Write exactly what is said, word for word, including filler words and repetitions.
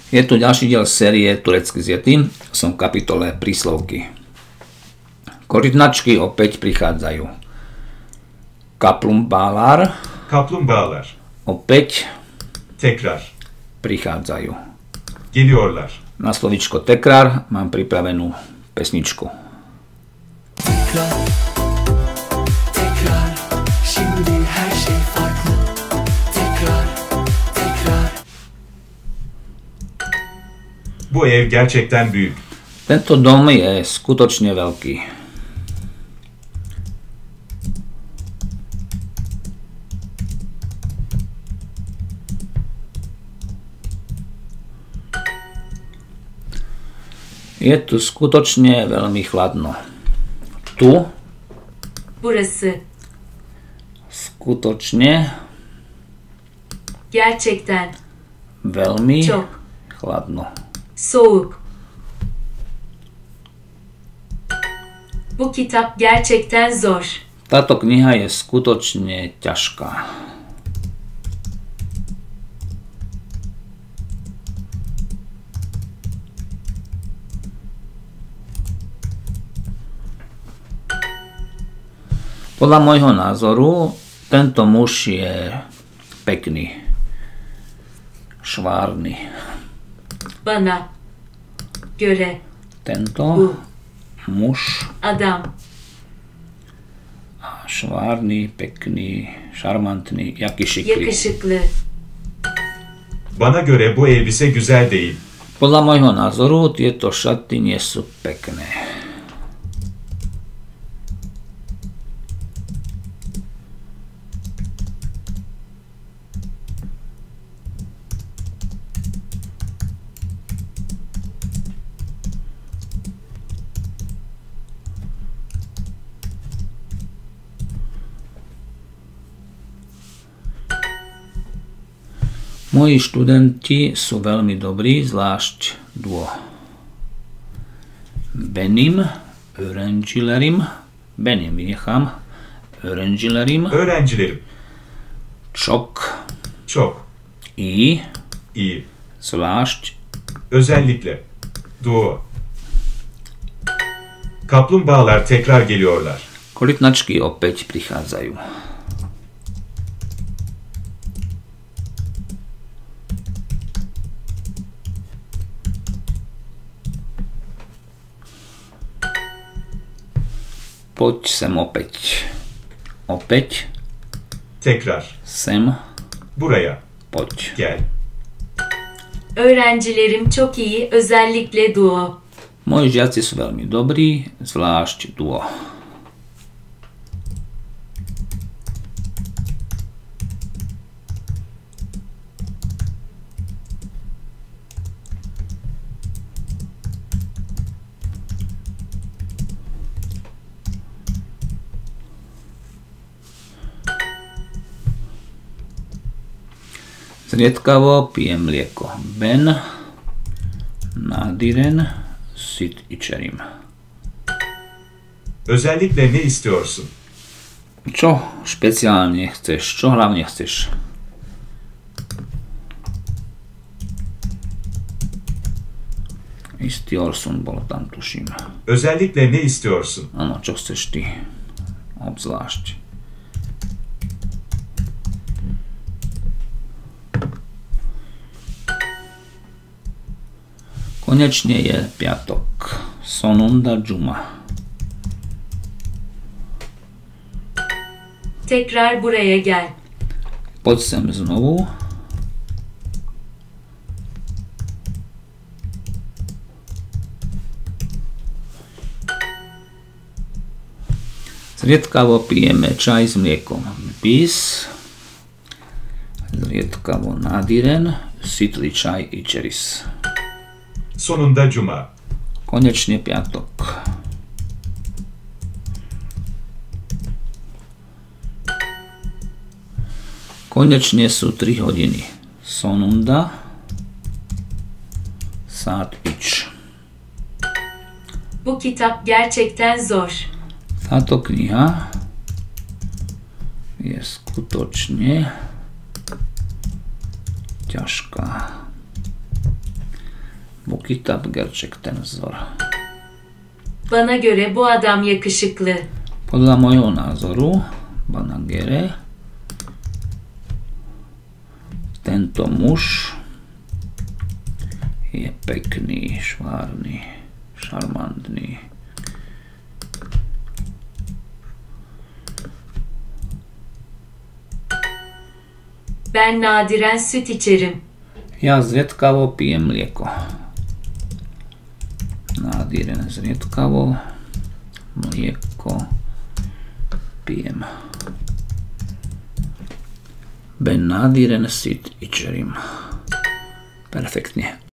Je tu ďalší diel série Turecky s Yetim. Som v kapitole príslovky. Korytnačky opäť prichádzajú. Kaplumbağalar. Kaplumbağalar. Opäť Tekrar. prichádzajú. Geliyorlar. Na slovíčko tekrar mám pripravenú pesničku. Tekrar, tekrar, şimdi her şey farklı. Tekrar, tekrar. Bu ev gerçekten büyük. Tento dom je skutočne veľký. Je tu skutočne veľmi chladno. Tu Burası. skutočne Gerçekten. veľmi Çok. chladno. Soğuk. Bu kitap gerçekten zor. Táto kniha je skutočne ťažká. Podľa môjho názoru tento muž je pekný, švárny. Bana göre Tento bu muž adam švárny, pekný, šarmantný, jaký šikli. yakışıklı. Bana göre bu elbise güzel değil. Podľa môjho názoru tieto šaty nie sú pekné. Moji študenti sú veľmi dobrí, zvlášť duo. Benim öğrencilerim, benim vynechám, öğrencilerim Öğrencilerim çok çok iyi, iyi. zvlášť Özellikle. Duo. Kaplumbağalar tekrar geliyorlar. korytnačky opäť prichádzajú. Poď sem opäť. Opäť Tekrar. sem, Buraya. poď. Gel. Öğrencilerim çok iyi, özellikle duo. Moji žiaci sú veľmi dobrí, zvlášť duo. Zriedkavo pijem mlieko. Ben nadiren süt içerim. Özellikle ne istiyorsun? Čo špeciálne chceš? Čo hlavne chceš? Istiyorsun bolo tam, tuším. Özellikle ne istiyorsun? Áno, čo chceš ty? Obzvlášť. Konečne je piatok. Sonunda cuma. Tekrar buraya gel. Poď sem znovu. Zriedkavo pijeme čaj s mliekom. Bis. Zriedkavo nadiren sytli čaj içeriz. Sonunda cuma. Konečne piatok. Konečne sú tri hodiny. Sonunda. Saat üç. Bu kitap gerçekten zor. Táto kniha je skutočne ťažká. kitap gerçekten zor. Bana göre bu adam yakışıklı. Podľa môjho názoru, bana göre, tento muž je pekný, švárny, šarmantný. Ben nadiren süt içerim. Ja zriedkavo pijem mlieko. Nadiren zriedkavo mlieko pijem. Ben nadiren süt içerim. Perfektne.